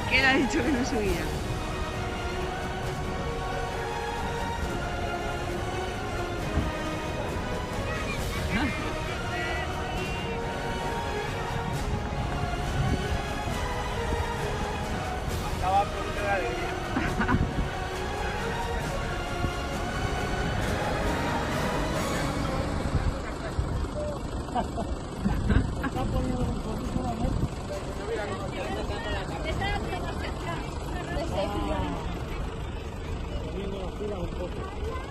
Que él ha dicho que no subía. Estaba por un de alegría. Está poniendo un poquito la mesa. Poniendo las pilas un poco.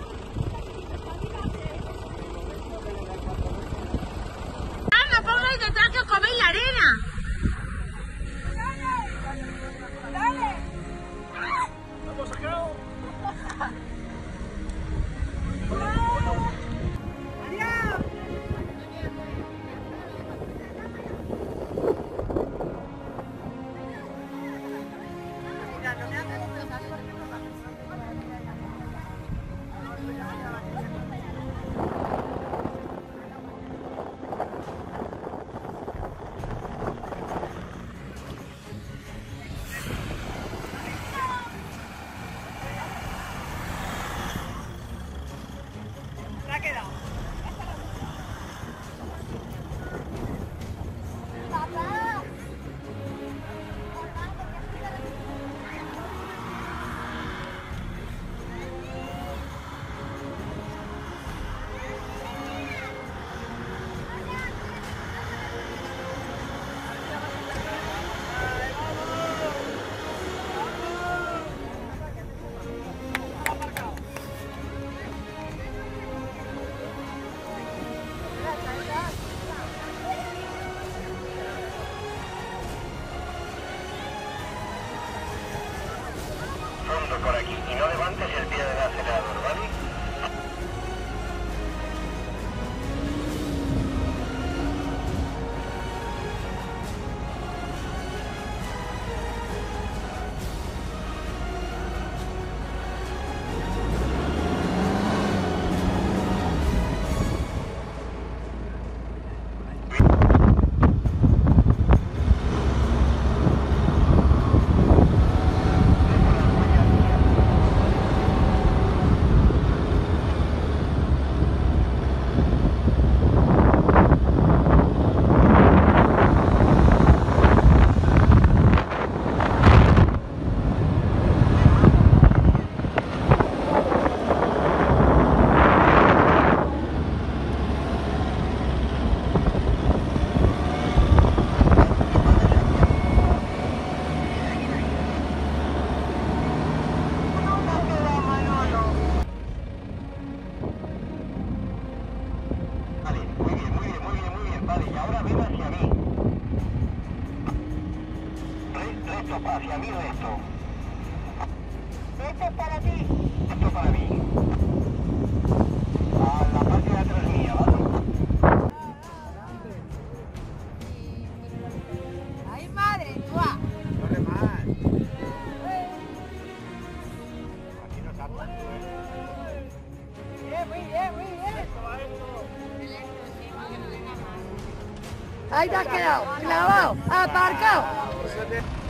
¡Ah, me pongo ahí detrás que os coméis la arena! ¡Dale! ¡Lo hemos sacado! ¡Adiós! Se ha quedado. Papá. Fondo por aquí y no levantes el pie del acelerador, ¿vale? Vale, muy bien, muy bien, muy bien, muy bien. Vale, y ahora ven hacia mí. Recto, hacia mí, recto. Esto es para ti. Esto para mí. A la parte de atrás mía, ¿vale? ¡Ay, madre! ¡Guau! Corre más. Aquí no salta. Muy bien, muy bien. Esto va esto. Ahí te has quedado, clavado, aparcado.